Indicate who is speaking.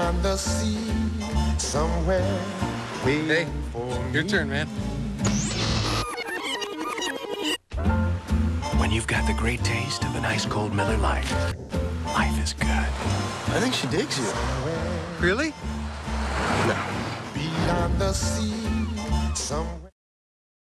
Speaker 1: beyond the sea, somewhere waiting for
Speaker 2: Your
Speaker 1: me.
Speaker 2: turn, man.
Speaker 3: When you've got the great taste of an ice cold Miller Lite, life is good.
Speaker 4: I think she digs you.
Speaker 2: Really?
Speaker 1: Beyond the sea, somewhere.